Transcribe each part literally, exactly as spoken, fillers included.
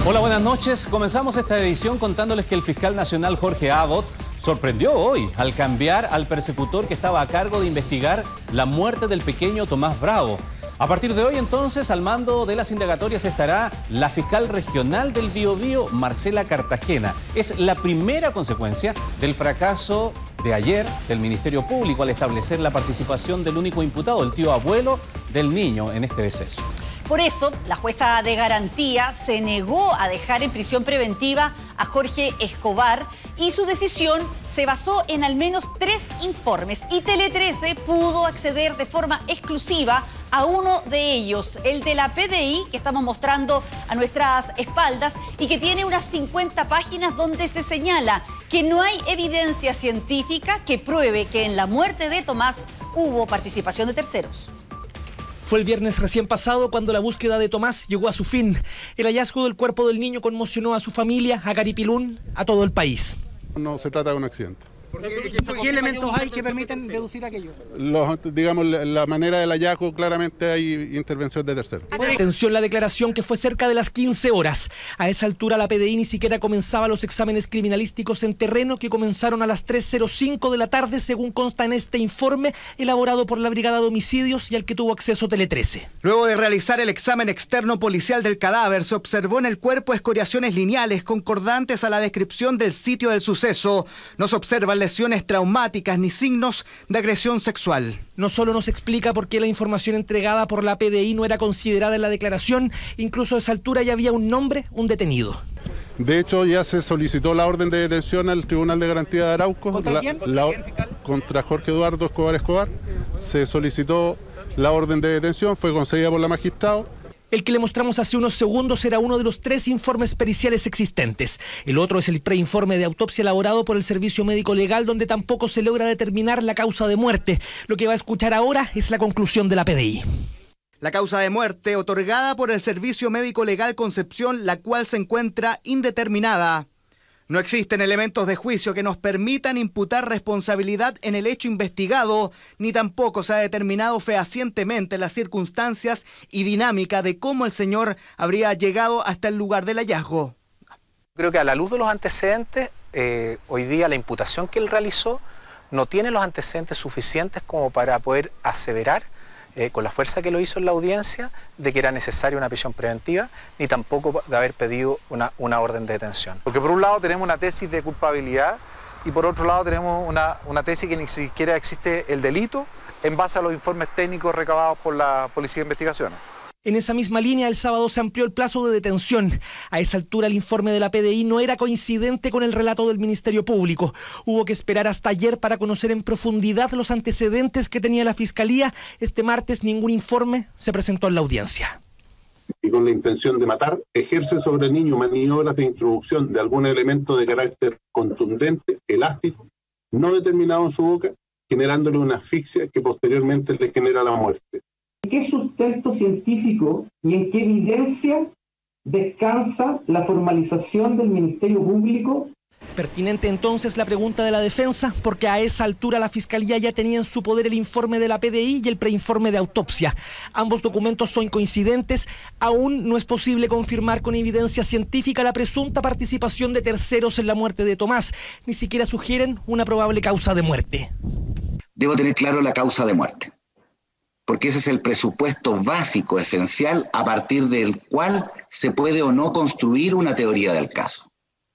Hola, buenas noches. Comenzamos esta edición contándoles que el fiscal nacional Jorge Abbott sorprendió hoy al cambiar al persecutor que estaba a cargo de investigar la muerte del pequeño Tomás Bravo. A partir de hoy, entonces, al mando de las indagatorias estará la fiscal regional del Biobío, Marcela Cartagena. Es la primera consecuencia del fracaso de ayer del Ministerio Público al establecer la participación del único imputado, el tío abuelo del niño, en este deceso. Por eso, la jueza de garantía se negó a dejar en prisión preventiva a Jorge Escobar y su decisión se basó en al menos tres informes y Tele trece pudo acceder de forma exclusiva a uno de ellos, el de la P D I, que estamos mostrando a nuestras espaldas y que tiene unas cincuenta páginas donde se señala que no hay evidencia científica que pruebe que en la muerte de Tomás hubo participación de terceros. Fue el viernes recién pasado cuando la búsqueda de Tomás llegó a su fin. El hallazgo del cuerpo del niño conmocionó a su familia, a Caripilún, a todo el país. No se trata de un accidente. ¿Qué elementos hay que permiten deducir aquello? Los, digamos, la manera del hallazgo, claramente hay intervención de terceros. Atención, la declaración que fue cerca de las quince horas. A esa altura la P D I ni siquiera comenzaba los exámenes criminalísticos en terreno que comenzaron a las tres cero cinco de la tarde, según consta en este informe elaborado por la Brigada de Homicidios y al que tuvo acceso Tele trece. Luego de realizar el examen externo policial del cadáver, se observó en el cuerpo escoriaciones lineales concordantes a la descripción del sitio del suceso. No se observan lesiones traumáticas ni signos de agresión sexual. No solo nos explica por qué la información entregada por la P D I no era considerada en la declaración, incluso a esa altura ya había un nombre, un detenido. De hecho, ya se solicitó la orden de detención al Tribunal de Garantía de Arauco. ¿Contra la, quién? La, contra Jorge Eduardo Escobar Escobar. Se solicitó la orden de detención, fue concedida por la magistrado. El que le mostramos hace unos segundos era uno de los tres informes periciales existentes. El otro es el preinforme de autopsia elaborado por el Servicio Médico Legal, donde tampoco se logra determinar la causa de muerte. Lo que va a escuchar ahora es la conclusión de la P D I. La causa de muerte otorgada por el Servicio Médico Legal Concepción, la cual se encuentra indeterminada. No existen elementos de juicio que nos permitan imputar responsabilidad en el hecho investigado, ni tampoco se ha determinado fehacientemente las circunstancias y dinámica de cómo el señor habría llegado hasta el lugar del hallazgo. Creo que a la luz de los antecedentes, eh, hoy día la imputación que él realizó no tiene los antecedentes suficientes como para poder aseverar Eh, con la fuerza que lo hizo en la audiencia, de que era necesaria una prisión preventiva, ni tampoco de haber pedido una, una orden de detención. Porque por un lado tenemos una tesis de culpabilidad y por otro lado tenemos una, una tesis que ni siquiera existe el delito en base a los informes técnicos recabados por la Policía de Investigaciones. En esa misma línea, el sábado se amplió el plazo de detención. A esa altura, el informe de la P D I no era coincidente con el relato del Ministerio Público. Hubo que esperar hasta ayer para conocer en profundidad los antecedentes que tenía la Fiscalía. Este martes, ningún informe se presentó en la audiencia. Y con la intención de matar, ejerce sobre el niño maniobras de introducción de algún elemento de carácter contundente, elástico, no determinado en su boca, generándole una asfixia que posteriormente le genera la muerte. ¿En qué sustento científico y en qué evidencia descansa la formalización del Ministerio Público? Pertinente entonces la pregunta de la defensa, porque a esa altura la Fiscalía ya tenía en su poder el informe de la P D I y el preinforme de autopsia. Ambos documentos son coincidentes. Aún no es posible confirmar con evidencia científica la presunta participación de terceros en la muerte de Tomás. Ni siquiera sugieren una probable causa de muerte. Debo tener claro la causa de muerte, porque ese es el presupuesto básico, esencial, a partir del cual se puede o no construir una teoría del caso.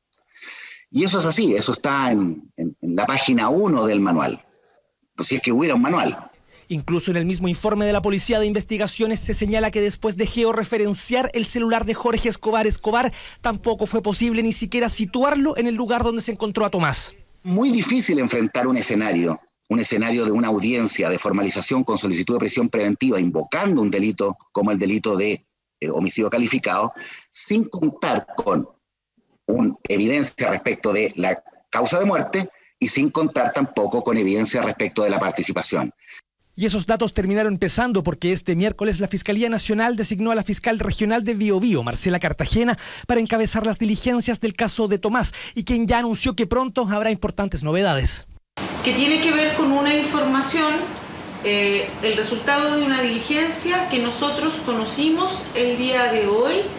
Y eso es así, eso está en, en, en la página uno del manual, pues si es que hubiera un manual. Incluso en el mismo informe de la Policía de Investigaciones se señala que después de georreferenciar el celular de Jorge Escobar Escobar, tampoco fue posible ni siquiera situarlo en el lugar donde se encontró a Tomás. Muy difícil enfrentar un escenario un escenario de una audiencia de formalización con solicitud de prisión preventiva invocando un delito como el delito de eh, homicidio calificado, sin contar con una evidencia respecto de la causa de muerte y sin contar tampoco con evidencia respecto de la participación. Y esos datos terminaron pesando porque este miércoles la Fiscalía Nacional designó a la fiscal regional de Biobío, Marcela Cartagena, para encabezar las diligencias del caso de Tomás y quien ya anunció que pronto habrá importantes novedades. Que tiene que ver con una información, eh, el resultado de una diligencia que nosotros conocimos el día de hoy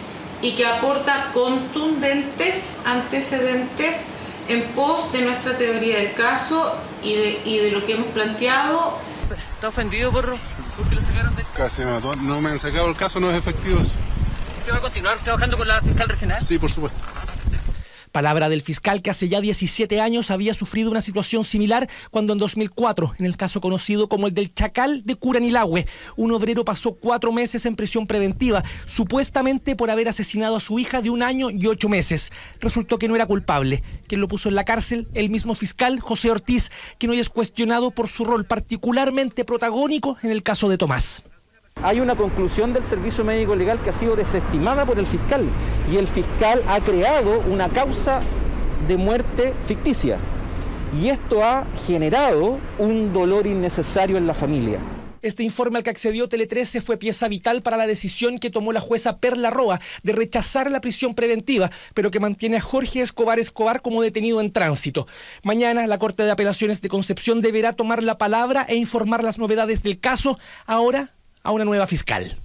y que aporta contundentes antecedentes en pos de nuestra teoría del caso y de, y de lo que hemos planteado. ¿Está ofendido por, por que lo sacaron de...? Casi no, no me han sacado el caso, no es efectivo eso. ¿Usted va a continuar trabajando con la fiscal regional? Sí, por supuesto. Palabra del fiscal que hace ya diecisiete años había sufrido una situación similar cuando en dos mil cuatro, en el caso conocido como el del Chacal de Curanilahue, un obrero pasó cuatro meses en prisión preventiva, supuestamente por haber asesinado a su hija de un año y ocho meses. Resultó que no era culpable. Quien lo puso en la cárcel, el mismo fiscal José Ortiz, quien hoy es cuestionado por su rol particularmente protagónico en el caso de Tomás. Hay una conclusión del servicio médico legal que ha sido desestimada por el fiscal y el fiscal ha creado una causa de muerte ficticia y esto ha generado un dolor innecesario en la familia. Este informe al que accedió Tele trece fue pieza vital para la decisión que tomó la jueza Perla Roa de rechazar la prisión preventiva, pero que mantiene a Jorge Escobar Escobar como detenido en tránsito. Mañana la Corte de Apelaciones de Concepción deberá tomar la palabra e informar las novedades del caso, ahora a una nueva fiscal.